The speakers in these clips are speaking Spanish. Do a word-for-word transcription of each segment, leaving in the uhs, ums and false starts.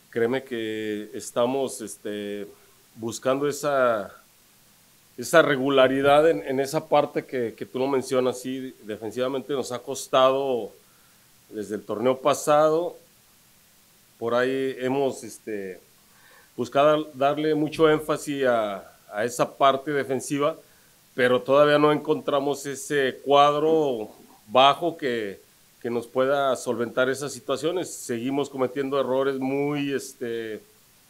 créeme que estamos este, buscando esa, esa regularidad en, en esa parte que, que tú lo mencionas. Sí, defensivamente nos ha costado desde el torneo pasado. Por ahí hemos este, buscado darle mucho énfasis a, a esa parte defensiva, pero todavía no encontramos ese cuadro bajo que, que nos pueda solventar esas situaciones. Seguimos cometiendo errores muy, este,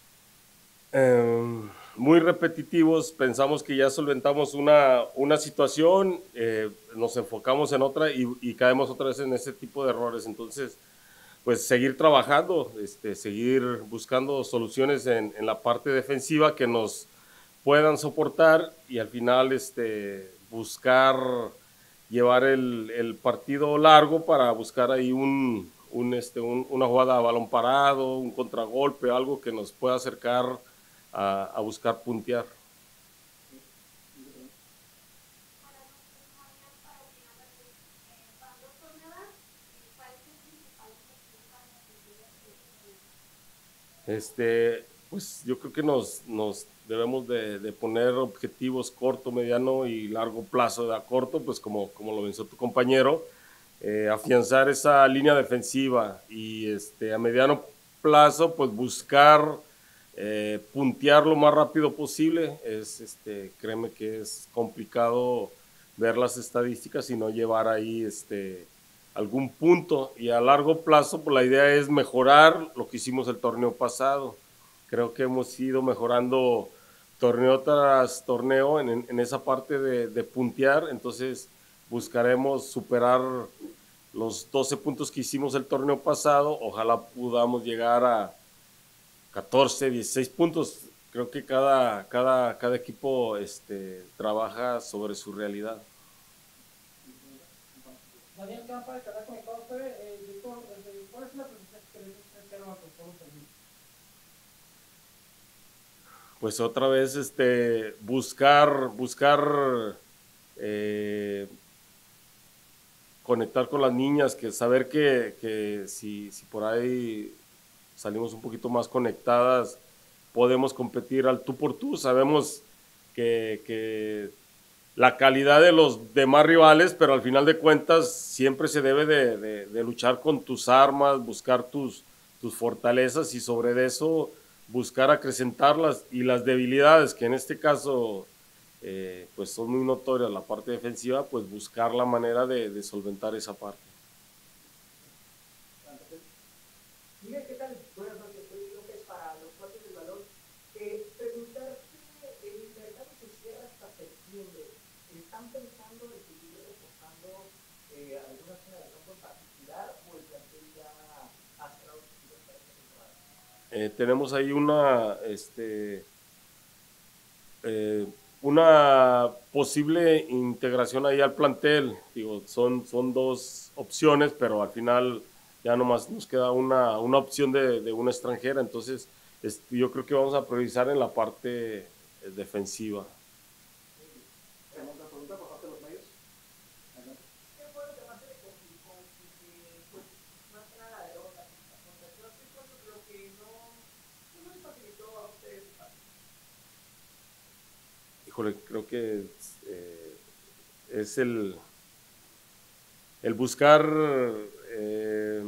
eh, muy repetitivos. Pensamos que ya solventamos una, una situación, eh, nos enfocamos en otra y, y caemos otra vez en ese tipo de errores. Entonces, pues seguir trabajando, este, seguir buscando soluciones en, en la parte defensiva que nos puedan soportar y al final este, buscar llevar el, el partido largo para buscar ahí un, un, este, un, una jugada a balón parado, un contragolpe, algo que nos pueda acercar a, a buscar puntear. Este, pues yo creo que nos, nos debemos de, de, poner objetivos corto, mediano y largo plazo. De a corto, pues como, como lo mencionó tu compañero, eh, afianzar esa línea defensiva y este, a mediano plazo, pues buscar eh, puntear lo más rápido posible. Es, este, créeme que es complicado ver las estadísticas y no llevar ahí este, algún punto. Y a largo plazo, pues la idea es mejorar lo que hicimos el torneo pasado. Creo que hemos ido mejorando torneo tras torneo en, en esa parte de, de puntear. Entonces buscaremos superar los doce puntos que hicimos el torneo pasado. Ojalá podamos llegar a catorce, dieciséis puntos. Creo que cada, cada, cada equipo este, trabaja sobre su realidad. Daniel Campa estará conectado a usted, eh, director, eh, ¿cuál es la presencia que queremos hacer con todos los servicios? Pues otra vez este, buscar, buscar eh, conectar con las niñas, que saber que, que si, si por ahí salimos un poquito más conectadas, podemos competir al tú por tú. Sabemos que, que la calidad de los demás rivales, pero al final de cuentas siempre se debe de, de, de luchar con tus armas, buscar tus, tus fortalezas y sobre eso buscar acrecentarlas y las debilidades, que en este caso eh, pues son muy notorias, la parte defensiva, pues buscar la manera de, de solventar esa parte. Miguel, ¿qué tal? Buenas noches, soy López para los cuates del balón. Eh, preguntarte, el mercado se cierra hasta septiembre. ¿Están pensando en seguir reforzando eh, alguna zona del campo en particular o el plantel ya ha cerrado sus filas para esta temporada? Eh, tenemos ahí una, este, eh, una posible integración ahí al plantel. Digo, son, son dos opciones, pero al final ya nomás nos queda una, una opción de, de una extranjera. Entonces, este, yo creo que vamos a priorizar en la parte eh, defensiva. Tenemos una pregunta por parte de los medios. Adelante. ¿Qué fue lo que más se le complicó? Porque, pues, más que nada la derrota contra Cruz, ¿qué fue lo que no, pues, no les facilitó a ustedes? Híjole, creo que eh, es el, el buscar eh,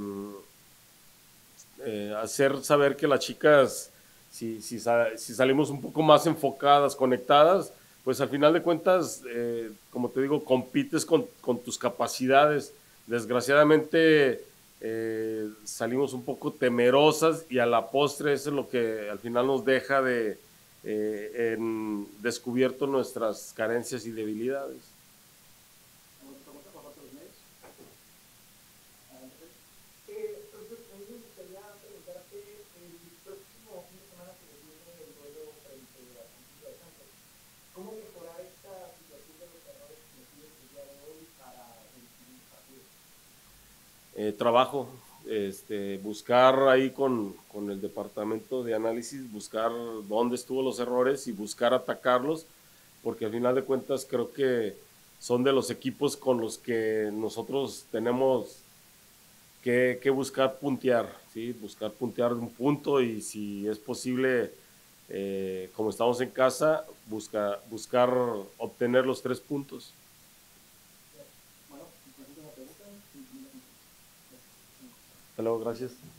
eh, hacer saber que las chicas, si, si, si, salimos un poco más enfocadas, conectadas, pues al final de cuentas, eh, como te digo, compites con, con tus capacidades. Desgraciadamente eh, salimos un poco temerosas y a la postre eso es lo que al final nos deja de eh, en descubierto nuestras carencias y debilidades. Eh, entonces, a mí me gustaría preguntarte, el próximo fin de semana se les viene el duelo frente a Santilla de Santos. ¿Cómo mejorar esta situación de los errores cometidos el día de hoy para el siguiente partido? Eh, trabajo, este, buscar ahí con, con, el departamento de análisis, buscar dónde estuvo los errores y buscar atacarlos, porque al final de cuentas creo que son de los equipos con los que nosotros tenemos que, que buscar puntear, ¿sí? Buscar puntear de un punto y si es posible, eh, como estamos en casa, busca, buscar obtener los tres puntos. Bueno, entonces la pregunta. Hasta luego, gracias.